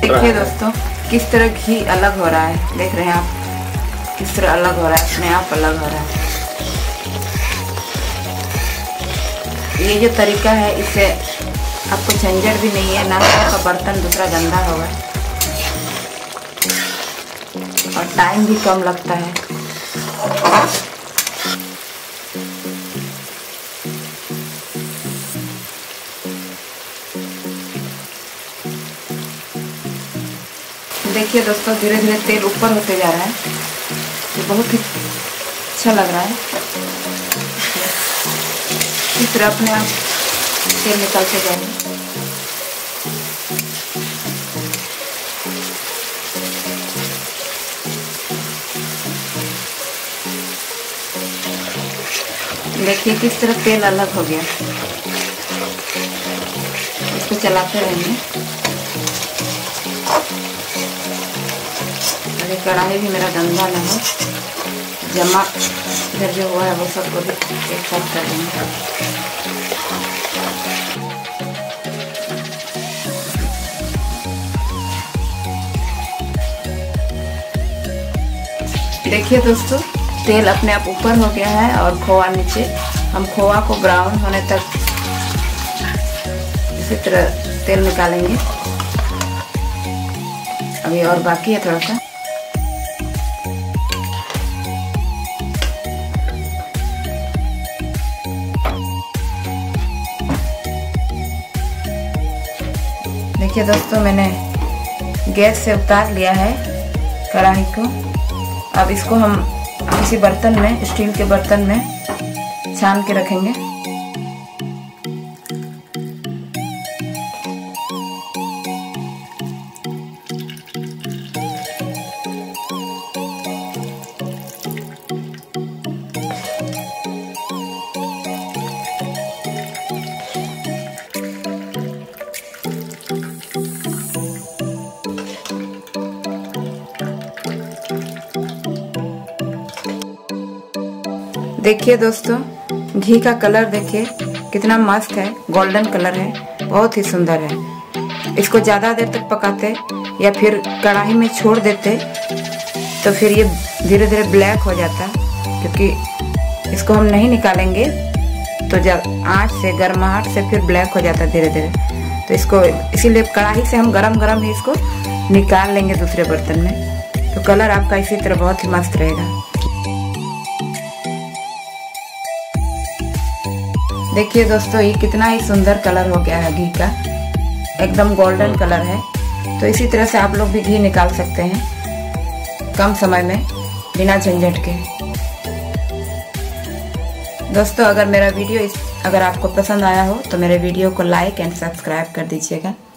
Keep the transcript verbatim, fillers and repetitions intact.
देखिए दोस्तों किस तरह घी अलग हो रहा है, देख रहे हैं आप किस तरह अलग हो रहा है, अपने आप अलग हो रहा है। ये जो तरीका है इससे आपको झंझट भी नहीं है, ना आपका बर्तन दूसरा गंदा होगा और टाइम भी कम लगता है। देखिए दोस्तों धीरे धीरे तेल ऊपर होते जा रहा है, ये बहुत ही अच्छा लग रहा है। इस तरह अपने आप तेल निकलते जाएंगे। देखिए किस तरह तेल अलग हो गया। इसको चलाते रहेंगे। अरे कढ़ाई भी मेरा गंदा ना हो, जमा इधर जो हुआ है वो सबको भी एक साथ कर लेंगे। देखिए दोस्तों तेल अपने आप ऊपर हो गया है और खोआ नीचे। हम खोआ को ब्राउन होने तक इसी तरह तेल निकालेंगे। अभी और बाकी है थोड़ा सा। देखिए दोस्तों मैंने गैस से उतार लिया है कढ़ाई को। अब इसको हम किसी बर्तन में, स्टील के बर्तन में छान के रखेंगे। देखिए दोस्तों घी का कलर देखिए कितना मस्त है, गोल्डन कलर है, बहुत ही सुंदर है। इसको ज़्यादा देर तक पकाते या फिर कढ़ाई में छोड़ देते तो फिर ये धीरे धीरे ब्लैक हो जाता, क्योंकि इसको हम नहीं निकालेंगे तो जब आँच से, गर्माहट से फिर ब्लैक हो जाता धीरे धीरे। तो इसको इसीलिए कढ़ाई से हम गरम गरम ही इसको निकाल लेंगे दूसरे बर्तन में, तो कलर आपका इसी तरह बहुत ही मस्त रहेगा। देखिए दोस्तों ये कितना ही सुंदर कलर हो गया है घी का, एकदम गोल्डन कलर है। तो इसी तरह से आप लोग भी घी निकाल सकते हैं कम समय में, बिना झंझट के। दोस्तों अगर मेरा वीडियो इस अगर आपको पसंद आया हो तो मेरे वीडियो को लाइक एंड सब्सक्राइब कर दीजिएगा।